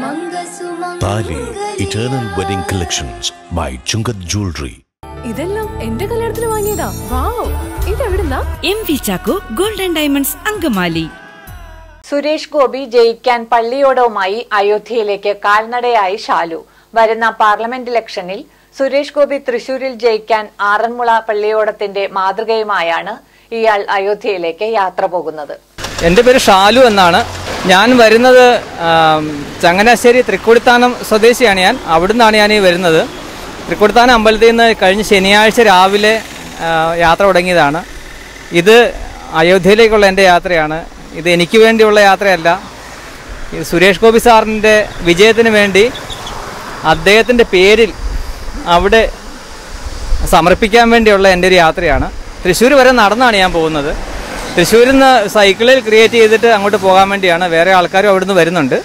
താലി eternal wedding collections by Chungath jewellery. ഇതെല്ലാം എന്റെ കല്യാണത്തിന് വാങ്ങിയതാ. വാവ്, ഇതെവിടുന്നാ? MV Chacko golden diamonds Angamaly. Suresh Gopi ജയിക്കാൻ പള്ളിയോടവുമായി അയോധ്യയിലേക്ക് കാൽനടയായി ഷാലു. വരുന്ന പാർലമെന്റ് ഇലക്ഷനിൽ സുരേഷ് ഗോപി തൃശൂരിൽ ജയിക്കാൻ ആറന്മുള പള്ളിയോടത്തിന്റെ മാതൃകയുമായാണ് ഇയാൾ അയോധ്യയിലേക്ക് യാത്ര പോകുന്നത്. എൻ്റെ പേര് ഷാലു എന്നാണ്. ഞാൻ വരുന്നത് ചങ്ങനാശ്ശേരി തൃക്കൊടിത്താനം സ്വദേശിയാണ്. അവിടുന്നാണ് ഞാൻ ഈ വരുന്നത്. തൃക്കൊടിത്താനം അമ്പലത്തിൽ നിന്ന് കഴിഞ്ഞ ശനിയാഴ്ച രാവിലെ യാത്ര തുടങ്ങിയതാണ്. ഇത് അയോധ്യയിലേക്കുള്ള എൻ്റെ യാത്രയാണ്. ഇത് എനിക്ക് വേണ്ടിയുള്ള യാത്രയല്ല. ഇത് സുരേഷ് ഗോപി സാറിൻ്റെ വിജയത്തിന് വേണ്ടി അദ്ദേഹത്തിൻ്റെ പേരിൽ അവിടെ സമർപ്പിക്കാൻ വേണ്ടിയുള്ള എൻ്റെ ഒരു യാത്രയാണ്. തൃശ്ശൂർ വരെ നടന്നാണ് ഞാൻ പോകുന്നത്. തൃശ്ശൂരിൽ നിന്ന് സൈക്കിളിൽ ക്രിയേറ്റ് ചെയ്തിട്ട് അങ്ങോട്ട് പോകാൻ വേണ്ടിയാണ്. വേറെ ആൾക്കാരും അവിടുന്ന് വരുന്നുണ്ട്.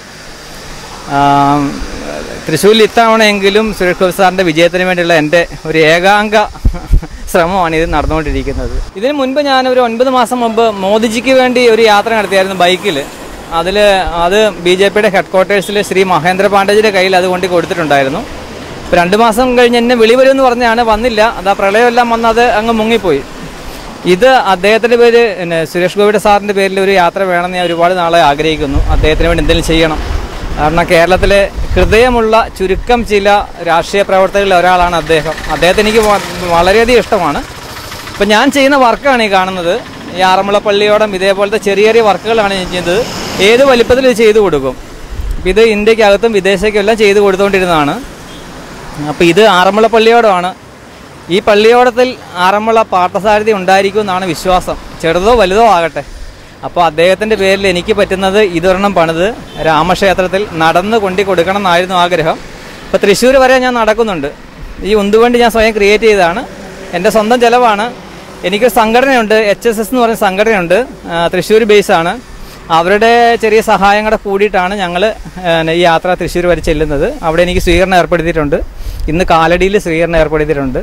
തൃശ്ശൂരിൽ ഇത്തവണയെങ്കിലും സുരേഷ് ഗോപി സാറിൻ്റെ വിജയത്തിന് വേണ്ടിയുള്ള എൻ്റെ ഒരു ഏകാംഗ ശ്രമമാണ് ഇത് നടന്നുകൊണ്ടിരിക്കുന്നത്. ഇതിന് മുൻപ് ഞാനൊരു 9 മാസം മുമ്പ് മോദിജിക്ക് വേണ്ടി ഒരു യാത്ര നടത്തിയായിരുന്നു ബൈക്കിൽ. അത് BJPയുടെ ഹെഡ്ക്വാർട്ടേഴ്സിൽ ശ്രീ മഹേന്ദ്ര പാണ്ഡേജിയുടെ കയ്യിൽ അത് കൊണ്ട് കൊടുത്തിട്ടുണ്ടായിരുന്നു. ഇപ്പോൾ 2 മാസം കഴിഞ്ഞ് എന്നെ വിളിവരുമെന്ന് പറഞ്ഞാണ്, വന്നില്ല. അതാ പ്രളയമെല്ലാം വന്നത് അങ്ങ് മുങ്ങിപ്പോയി. ഇത് അദ്ദേഹത്തിൻ്റെ പേര് സുരേഷ് ഗോപിയുടെ സാറിൻ്റെ പേരിൽ ഒരു യാത്ര വേണമെന്ന് ഞാൻ ഒരുപാട് നാളെ ആഗ്രഹിക്കുന്നു. അദ്ദേഹത്തിന് വേണ്ടി എന്തെങ്കിലും ചെയ്യണം. കാരണം കേരളത്തിലെ ഹൃദയമുള്ള ചുരുക്കം ചില രാഷ്ട്രീയ പ്രവർത്തകരിൽ ഒരാളാണ് അദ്ദേഹം. അദ്ദേഹത്തിന് എനിക്ക് വളരെയധികം ഇഷ്ടമാണ്. ഇപ്പം ഞാൻ ചെയ്യുന്ന വർക്കാണ് ഈ കാണുന്നത്. ഈ ആറന്മുള പള്ളിയോടം ഇതേപോലത്തെ ചെറിയ ചെറിയ വർക്കുകളാണ് ഞാൻ ചെയ്യുന്നത്. ഏത് വലിപ്പത്തിൽ ഇത് ചെയ്തു കൊടുക്കും. ഇത് ഇന്ത്യക്കകത്തും വിദേശത്തും എല്ലാം ചെയ്തു കൊടുത്തുകൊണ്ടിരുന്നതാണ്. അപ്പോൾ ഇത് ആറന്മുള പള്ളിയോടമാണ്. ഈ പള്ളിയോടത്തിൽ ആറന്മുള പാർത്ഥസാരഥി ഉണ്ടായിരിക്കുമെന്നാണ് വിശ്വാസം. ചെറുതോ വലുതോ ആകട്ടെ. അപ്പോൾ അദ്ദേഹത്തിൻ്റെ പേരിൽ എനിക്ക് പറ്റുന്നത് ഇതൊരെണ്ണം പണിത് രാമക്ഷേത്രത്തിൽ നടന്ന് കൊണ്ടു കൊടുക്കണം എന്നായിരുന്നു ആഗ്രഹം. ഇപ്പോൾ തൃശ്ശൂർ വരെ ഞാൻ നടക്കുന്നുണ്ട്. ഈ ഉന്തുവണ്ടി ഞാൻ സ്വയം ക്രിയേറ്റ് ചെയ്തതാണ്. എൻ്റെ സ്വന്തം ചിലവാണ്. എനിക്കൊരു സംഘടനയുണ്ട്, HSS എന്ന് പറയുന്ന സംഘടനയുണ്ട്, തൃശ്ശൂർ ബേസാണ്. അവരുടെ ചെറിയ സഹായം കൂടെ കൂടിയിട്ടാണ് ഞങ്ങൾ ഈ യാത്ര തൃശ്ശൂർ വരെ ചെല്ലുന്നത്. അവിടെ എനിക്ക് സ്വീകരണം ഏർപ്പെടുത്തിയിട്ടുണ്ട്. ഇന്ന് കാലടിയിൽ സ്വീകരണം ഏർപ്പെടുത്തിയിട്ടുണ്ട്.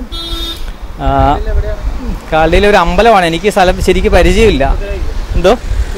കാലടിയിൽ ഒരു അമ്പലമാണ്. എനിക്ക് സ്ഥലം ശരിക്കും പരിചയമില്ല. എന്തോ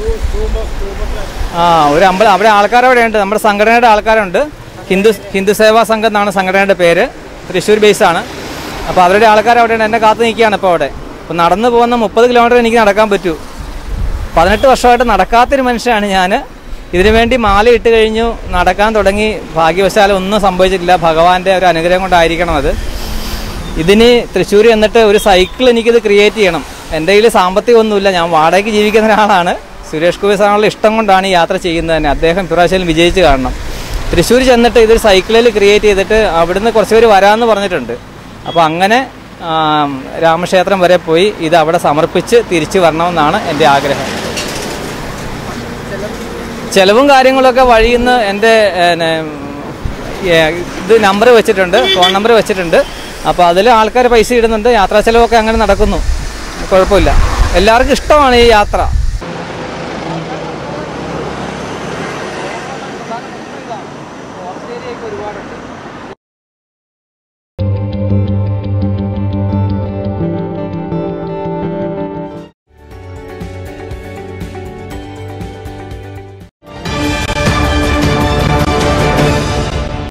ഒരു അമ്പലം. അവിടെ ആൾക്കാരവിടെ ഉണ്ട്. നമ്മുടെ സംഘടനയുടെ ആൾക്കാരുണ്ട്. ഹിന്ദു സേവാ സംഘം എന്നാണ് സംഘടനയുടെ പേര്. തൃശ്ശൂർ ബേസാണ്. അപ്പോൾ അവരുടെ ആൾക്കാരവിടെയാണ്. എന്നെ കാത്തു നിൽക്കുകയാണ് ഇപ്പോൾ അവിടെ. അപ്പോൾ നടന്നു പോകുന്ന 30 കിലോമീറ്റർ എനിക്ക് നടക്കാൻ പറ്റൂ. 18 വർഷമായിട്ട് നടക്കാത്തൊരു മനുഷ്യനാണ് ഞാൻ. ഇതിനുവേണ്ടി മാല ഇട്ട് കഴിഞ്ഞു, നടക്കാൻ തുടങ്ങി. ഭാഗ്യവശാലും ഒന്നും സംഭവിച്ചിട്ടില്ല. ഭഗവാന്റെ ഒരു അനുഗ്രഹം കൊണ്ടായിരിക്കണം അത്. ഇതിന് തൃശ്ശൂർ എന്നിട്ട് ഒരു സൈക്കിൾ എനിക്കിത് ക്രിയേറ്റ് ചെയ്യണം. എൻ്റെ കയ്യിൽ സാമ്പത്തികമൊന്നുമില്ല. ഞാൻ വാടകയ്ക്ക് ജീവിക്കുന്ന ഒരാളാണ്. സുരേഷ് ഗോപി സാറിനുള്ള ഇഷ്ടം കൊണ്ടാണ് ഈ യാത്ര ചെയ്യുന്നത് തന്നെ. അദ്ദേഹം ഇപ്രാവശ്യം വിജയിച്ച് കാണണം. തൃശ്ശൂർ ചെന്നിട്ട് ഇതൊരു സൈക്കിളിൽ ക്രിയേറ്റ് ചെയ്തിട്ട് അവിടുന്ന് കുറച്ച് പേര് വരാമെന്ന് പറഞ്ഞിട്ടുണ്ട്. അപ്പോൾ അങ്ങനെ രാമക്ഷേത്രം വരെ പോയി ഇത് അവിടെ സമർപ്പിച്ച് തിരിച്ചു വരണമെന്നാണ് എൻ്റെ ആഗ്രഹം. ചെലവും കാര്യങ്ങളൊക്കെ വഴിയിൽ നിന്ന് എൻ്റെ ഇത് നമ്പർ വെച്ചിട്ടുണ്ട്, ഫോൺ നമ്പർ വെച്ചിട്ടുണ്ട്. അപ്പോൾ അതിൽ ആൾക്കാർ പൈസ ഇടുന്നുണ്ട്. യാത്രാ ചെലവൊക്കെ അങ്ങനെ നടക്കുന്നു. കുഴപ്പമില്ല. എല്ലാവർക്കും ഇഷ്ടമാണ് ഈ യാത്ര.